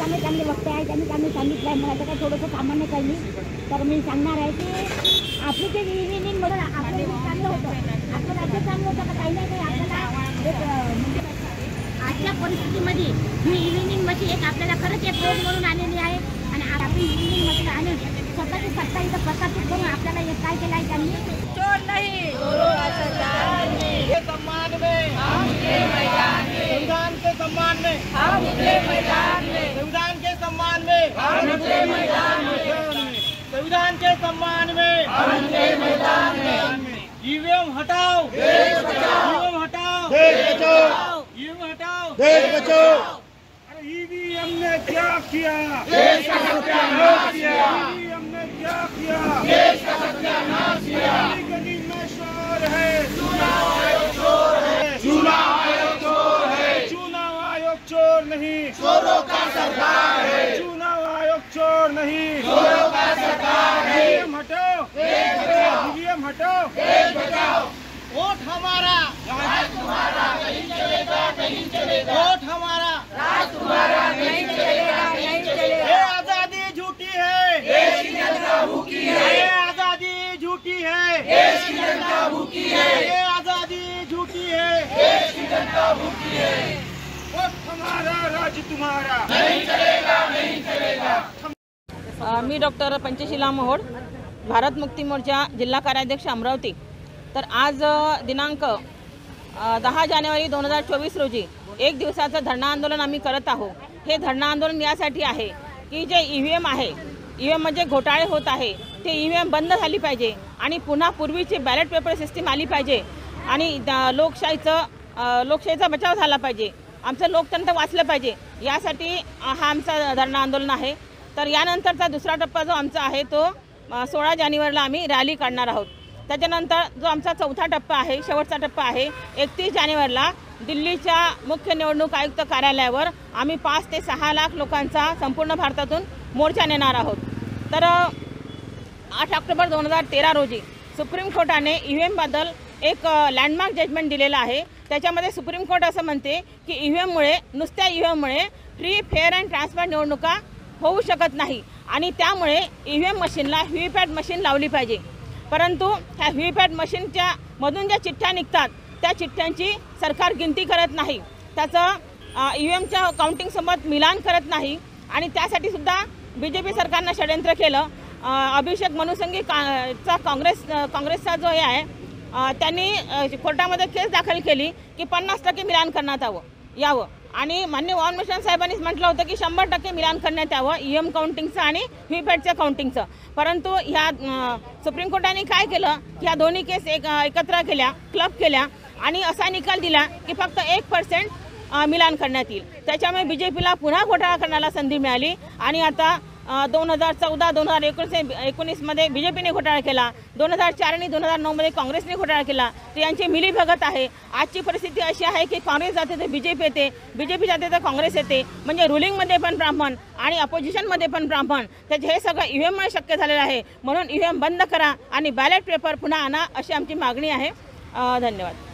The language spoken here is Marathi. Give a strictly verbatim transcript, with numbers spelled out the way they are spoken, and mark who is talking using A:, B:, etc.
A: चांगले चांगले वक्ते आहेत, त्यांनी चांगलं सांगितलं आहे. मला तर काय थोडंसं सामान्य कळली तर मी सांगणार आहे की आपली जे इव्हिनिंगमधून आपलं चांगलं होतं, आपलं राज्य चांगलं होतं का काही नाही काही आपल्याला म्हणजे आजच्या परिस्थितीमध्ये ही इव्हिनिंग मशीन एक आपल्याला खरंच एक रोड म्हणून आलेली आहे. आणि आपली इव्हिनिंग मशीन आणि स्वतःची सत्ता इथं प्रस्थापित करून आपल्याला एक काय केलं आहे त्यांनी चोर नाही
B: सम्मान में संविधान के सम्मान में संविधान के सम्मान में संविधान के सम्मान में ईवीएम हटाओ, ईवीएम हटाओ, ईवीएम हटाओ,
C: देश बचाओ।
B: अरे ईवीएम ने क्या किया,
C: देश का सत्यानाश किया।
B: ईवीएम ने क्या किया,
C: देश का सत्यानाश किया।
B: गली गली में शोर है,
C: चुनाव आयोग चोर है, चुनाव आयोग चोर है।
B: चुनाव आयोग चोर नहीं,
C: चोरों का सरकार है,
B: चुनाव आयोग चोर नहीं,
C: चोरों का सरकार है।
B: ईवीएम हटाओ, ईवीएम हटाओ,
C: देश बचाओ।
B: वोट हमारा,
C: राज तुम्हारा नहीं चलेगा, नहीं चलेगा।
B: वोट हमारा,
C: राज तुम्हारा नहीं चलेगा, नहीं चलेगा।
B: ये आजादी झूठी है,
C: देश की जनता भूखी है,
B: ये आजादी झूठी है,
C: देश की जनता भूखी है,
B: ये आजादी झूठी है,
C: देश की जनता भूखी है।
B: वोट हमारा, राज तुम्हारा
C: नहीं चलेगा, नहीं चलेगा।
D: मी डॉक्टर पंचशीला मोहोड, भारत मुक्ती मोर्चा जिल्हा कार्याध्यक्ष अमरावती। तर आज दिनांक दहा जानेवारी दोन हजार चोवीस रोजी एक दिवसाचं धरणं आंदोलन आम्ही करत आहोत। हे धरणं आंदोलन यासाठी आहे की जे ई व्ही एम आहे, ई व्ही एम म्हणजे घोटाळे होत आहे ते ई व्ही एम बंद झाली पाहिजे आणि पुन्हा पूर्वीची बॅलेट पेपर सिस्टीम आली पाहिजे आणि लोकशाहीचं लोकशाहीचा बचाव झाला पाहिजे, आमचं लोकतंत्र वाचलं पाहिजे, यासाठी हा आमचा धरणं आंदोलन आहे। तर यानंतरचा दुसरा टप्पा जो आमचा आहे तो सोळा जानेवारीला आम्ही रॅली काढणार आहोत। त्याच्यानंतर जो आमचा चौथा टप्पा आहे, शेवटचा टप्पा आहे, एकतीस जानेवारीला दिल्लीच्या मुख्य निवडणूक आयुक्त कार्यालयावर आम्ही पाच ते सहा लाख लोकांचा संपूर्ण भारतातून मोर्चा नेणार आहोत। तर आठ ऑक्टोबर दोन हजार तेरा रोजी सुप्रीम कोर्टाने ई व्ही एमबद्दल एक लँडमार्क जजमेंट दिलेलं आहे। त्याच्यामध्ये सुप्रीम कोर्ट असं म्हणते की ई व्ही एममुळे नुसत्या ई व्ही एममुळे फ्री फेअर अँड ट्रान्सपरंट निवडणुका होऊ शकत नाही आणि त्यामुळे ई व्ही एम मशीनला व्ही व्ही पॅट मशीन लावली पाहिजे। परंतु ह्या व्ही व्ही पॅट मशीनच्या मधून ज्या चिठ्ठ्या निघतात त्या चिठ्ठ्यांची सरकार गिनती करत नाही, त्याचं ई व्ही एमच्या काउंटिंगसोबत मिलान करत नाही आणि त्यासाठी सुद्धा बी जे पी सरकारनं षडयंत्र केलं। अभिषेक मनु सिंघवी चा काँग्रेस काँग्रेसचा जो हे आहे त्यांनी कोर्टामध्ये केस दाखल केली की पन्नास टक्के मिलान करण्यात यावं यावं आणि मान्य वाहन मिशन साहेबांनीच म्हटलं होतं की शंभर टक्के मिलान करण्यात यावं ई एम काउंटिंगचं आणि व्ही व्ही पॅटच्या काउंटिंगचं। परंतु ह्या सुप्रीम कोर्टाने काय केलं की ह्या दोन्ही केस एक एकत्र केल्या, क्लब केल्या आणि असा निकाल दिला की फक्त एक पर्सेंट मिलान करण्यात येईल। त्याच्यामुळे बी जे पीला पुन्हा घोटाळा करण्याला संधी मिळाली आणि आता दोन हजार चौदा दोन हजार एकोणीस एकोणीसमध्ये बी जे पीने घोटाळा केला, दोन हजार चार आणि दोन हजार नऊमध्ये काँग्रेसने घोटाळा केला, तर यांची मिलीभगत आहे। आजची परिस्थिती अशी आहे की काँग्रेस जाते तर बी जे पी येते, बी जे पी जाते तर काँग्रेस येते, म्हणजे रुलिंगमध्ये पण ब्राह्मण आणि अपोजिशनमध्ये पण ब्राह्मण। त्याचे हे सगळं ई व्ही एममुळे शक्य झालेलं आहे, म्हणून ई व्ही एम बंद करा आणि बॅलेट पेपर पुन्हा आणा अशी आमची मागणी आहे। धन्यवाद।